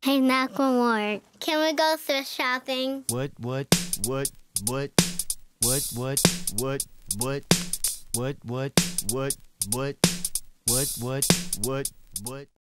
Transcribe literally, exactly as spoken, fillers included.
Hey, Macklemore, can we go thrift shopping? What, what, what, what, what, what, what, what, what, what, what, what, what, what, what, what?